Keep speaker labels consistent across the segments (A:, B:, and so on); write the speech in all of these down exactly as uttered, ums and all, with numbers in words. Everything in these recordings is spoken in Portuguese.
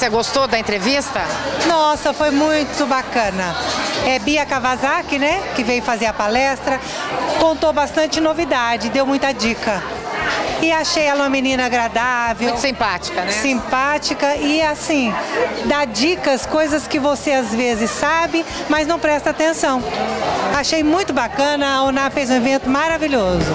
A: você gostou da entrevista?
B: Nossa, foi muito bacana. É Bia Kawasaki, né, que veio fazer a palestra, contou bastante novidade, deu muita dica. E achei ela uma menina agradável.
A: Muito simpática, né?
B: Simpática e, assim, dá dicas, coisas que você às vezes sabe, mas não presta atenção. Achei muito bacana, a UNA fez um evento maravilhoso.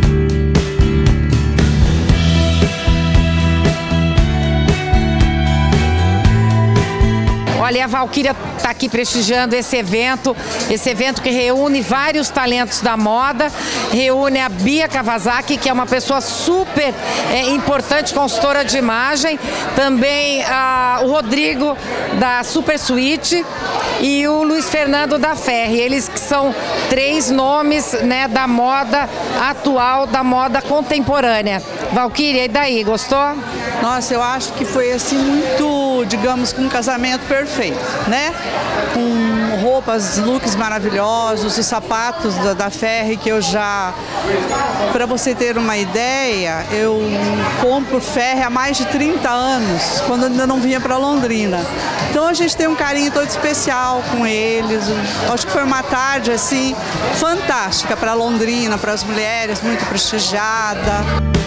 A: Olha, a Valquíria está aqui prestigiando esse evento, esse evento que reúne vários talentos da moda, reúne a Bia Kawasaki, que é uma pessoa super é, importante, consultora de imagem, também a, o Rodrigo da Super Suite e o Luiz Fernando da Ferri. Eles que são três nomes, né, da moda atual, da moda contemporânea. Valquíria, e daí, gostou?
C: Nossa, eu acho que foi assim muito, digamos, um casamento perfeito, né? Com roupas, looks maravilhosos, os sapatos da, da Ferri que eu já... Para você ter uma ideia, eu compro Ferri há mais de trinta anos, quando eu ainda não vinha para Londrina. Então a gente tem um carinho todo especial com eles. Acho que foi uma tarde assim fantástica para Londrina, para as mulheres, muito prestigiada.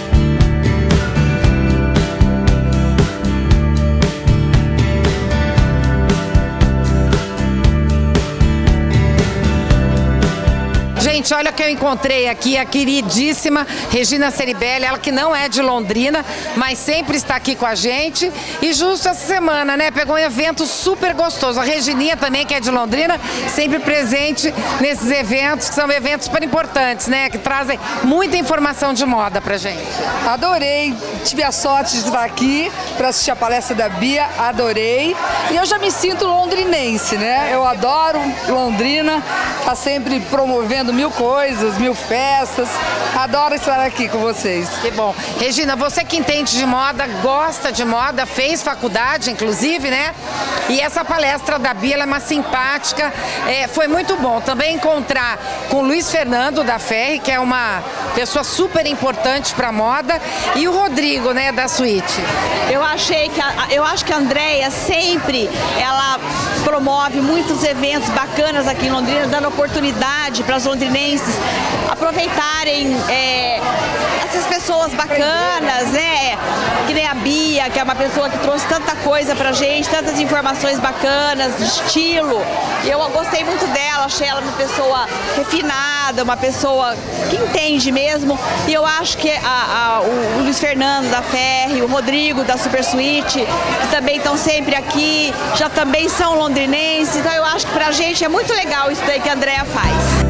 A: Gente, olha que eu encontrei aqui a queridíssima Regina Ceribelli, ela que não é de Londrina, mas sempre está aqui com a gente. E justo essa semana, né, pegou um evento super gostoso. A Regininha também, que é de Londrina, sempre presente nesses eventos, que são eventos super importantes, né, que trazem muita informação de moda pra gente.
D: Adorei, tive a sorte de estar aqui para assistir a palestra da Bia, adorei. E eu já me sinto londrinense, né, eu adoro Londrina, tá sempre promovendo mil coisas, mil festas. Adoro estar aqui com vocês.
A: Que bom. Regina, você que entende de moda, gosta de moda, fez faculdade, inclusive, né? E essa palestra da Bia, ela é uma simpática, é, foi muito bom. Também encontrar com o Luiz Fernando da Ferri, que é uma pessoa super importante para moda, e o Rodrigo, né, da Suite.
E: Eu achei que a, eu acho que a Andréia sempre ela promove muitos eventos bacanas aqui em Londrina, dando oportunidade para as londrinenses aproveitarem é, essas pessoas bacanas, né? Que nem a Bia, que é uma pessoa que trouxe tanta coisa pra gente, tantas informações bacanas, de estilo. E eu gostei muito dela, achei ela uma pessoa refinada, uma pessoa que entende mesmo. E eu acho que a, a, o Luiz Fernando da Ferri, o Rodrigo da Super Suite, que também estão sempre aqui, já também são londrinenses. Então eu acho que pra gente é muito legal isso daí que a Andréia faz.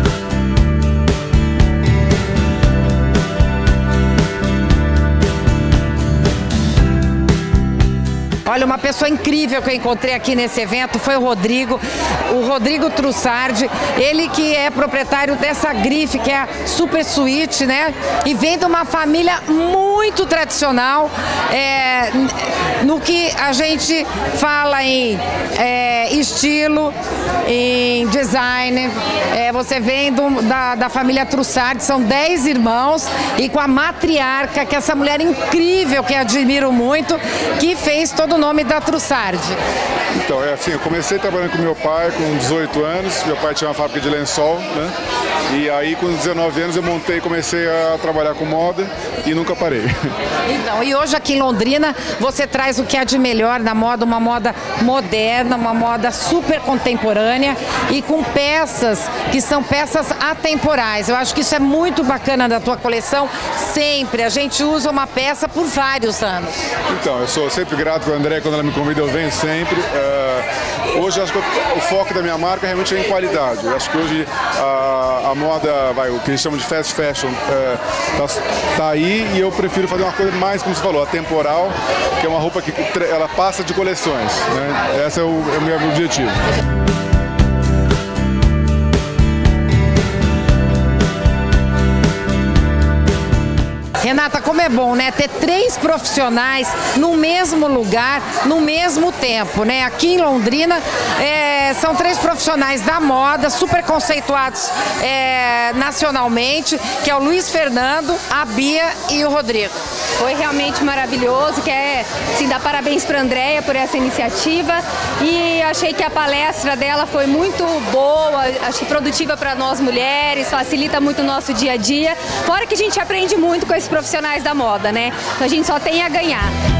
A: Olha, uma pessoa incrível que eu encontrei aqui nesse evento foi o Rodrigo, o Rodrigo Trussardi, ele que é proprietário dessa grife, que é a Super Suite, né? E vem de uma família muito tradicional, é, no que a gente fala em é, estilo, em design. É, você vem do, da, da família Trussardi, são dez irmãos, e com a matriarca, que é essa mulher incrível, que admiro muito, que fez todo o nome da Trussardi.
F: Então, é assim, eu comecei trabalhando com meu pai com dezoito anos, meu pai tinha uma fábrica de lençol, né? E aí com dezenove anos eu montei e comecei a trabalhar com moda e nunca parei.
A: Então, e hoje aqui em Londrina você traz o que há de melhor na moda, uma moda moderna, uma moda super contemporânea e com peças que são peças atemporais. Eu acho que isso é muito bacana da tua coleção, sempre. A gente usa uma peça por vários anos.
F: Então, eu sou sempre grato com a André, quando ela me convida eu venho sempre. Uh, hoje acho que o foco da minha marca realmente é em qualidade. Eu acho que hoje a, a moda, vai, o que eles chamam de fast fashion, uh, tá, tá aí, e eu prefiro fazer uma coisa mais, como você falou, atemporal, que é uma roupa que ela passa de coleções, né? Esse é o, é o meu objetivo.
A: Renata, como é bom, né, ter três profissionais no mesmo lugar, no mesmo tempo, né? Aqui em Londrina, é, É, são três profissionais da moda, super conceituados é, nacionalmente, que é o Luiz Fernando, a Bia e o Rodrigo.
G: Foi realmente maravilhoso, quer assim, dar parabéns para a Andréia por essa iniciativa e achei que a palestra dela foi muito boa, acho que produtiva para nós mulheres, facilita muito o nosso dia a dia, fora que a gente aprende muito com esses profissionais da moda, né? Então a gente só tem a ganhar.